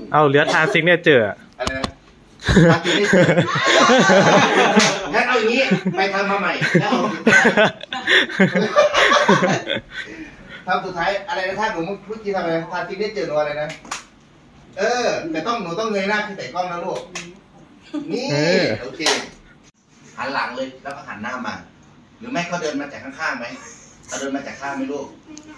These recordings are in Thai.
เอาเหลือทาซิงเนี่ยเจออะไรนะทาซิงเนี่ยเจองั้นเอาอย่างนี้ไปทำมาใหม่แล้วเอาทำสุดท้ายอะไรนะท่านหนูพูดจริงทำอะไรทาซิงเนี่ยเจอหนูอะไรนะแต่หนูต้องเงยหน้าขึ้นใส่กล้องนะลูกนี่โอเคหันหลังเลยแล้วก็หันหน้ามาหรือไม่ก็เดินมาจากข้างๆไหมเอาเดินมาจากข้างไหมลูก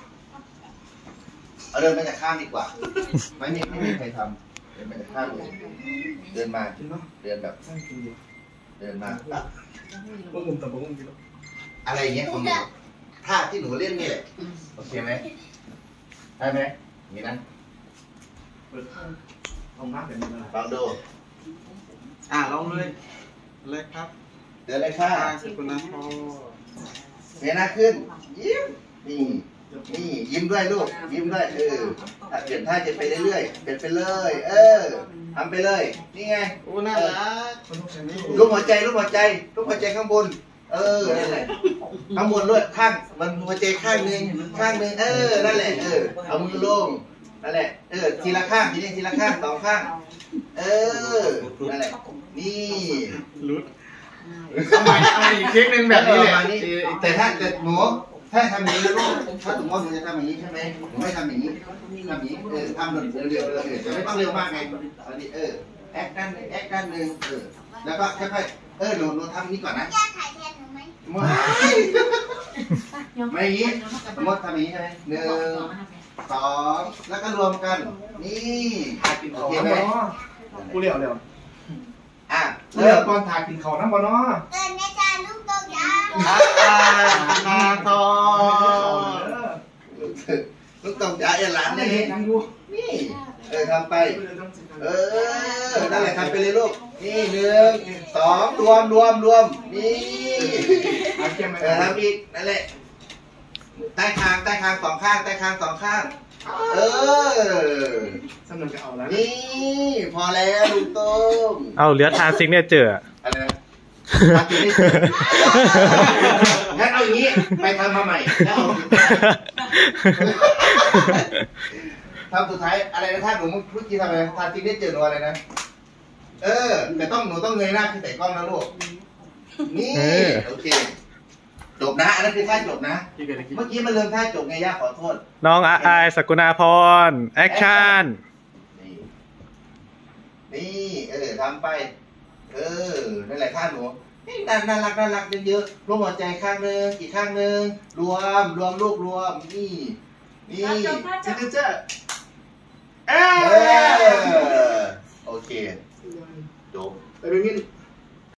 เอาเดินมาจากข้างดีกว่าไม่มีใครทำเดินมาจากข้างเลยเดินมาเดินแบบเดินมาอะไรเงี้ยของหนูท่าที่หนูเล่นนี่แหละโอเคไหมได้ไหมนี่นะลองดูลองเลยครับเดินเลยค่ะสกุลนะพ่อเงยหน้าขึ้นยิ้มนี่ยิ้มด้วยลูกยิ้มด้วยเปลี่ยนท่าจะไปเรื่อยๆเปลี่ยนไปเลยทำไปเลยนี่ไงโอ้น่ารักลูกหัวใจข้างบนนั่นแหละข้างบนด้วยข้างมันหัวใจข้างหนึ่งนั่นแหละเอามือลงนั่นแหละทีละข้างทีละข้าง2ข้างนั่นแหละนี่รุดเอาอีกคลิปนึงแบบนี้เลยแต่หนูถ้าทำอย่างนี้ลูกถ้าสมมติหนูจะทำอย่างนี้ใช่ไหมหนูไม่ทำอย่างนี้ทำอย่างนี้ทำเร็วจะไม่ต้องเร็วมากไงอันนี้แอคด้านหนึ่งแล้วก็ค่อยๆหนูทำนี้ก่อนนะถ่ายแทนหนูไหมไม่อย่างนี้สมมติทำอย่างนี้ใช่ไหม1 2แล้วก็รวมกันนี่โอเคไหมกูเร็วเร็วตอนถ่ายกินเขาน้ำบอลเนาะแม่จานลูกโตจ้าทอลูกตงจ๋าหลานนี่ทำไปนั่นแหละทำไปเลยลูกนี่1 2รวมนี่ทำอีกนั่นแหละใต้คาง2ข้างสนุกจะเอาแล้วนี่พอแล้วลูกต้มเอาเหลือทาซิงเนี่ยเจออะไรนะทาซิงเนี่ยเจองั้นเอาอย่างนี้ไปทำมาใหม่แล้วเอาทำสุดท้ายอะไรนะท่านหนูพูดจริงทำอะไรทาซิงเนี่ยเจอหนูอะไรนะแต่หนูต้องเงยหน้าขึ้นใส่กล้องนะลูกนี่โอเคจบนะอันนั้นคือท่าจบนะเมื่อกี้มันเริ่มท่าจบไงย่าขอโทษน้องอายสกุณาพรแอคชั่นนี่ทำไปนั่นแหละท่าหนูนี่น่ารักเยอะๆรวมหัวใจข้างนึงอีกข้างนึงรวมลูกรวมนี่เจ้าโอเคจบไปเป็นงี้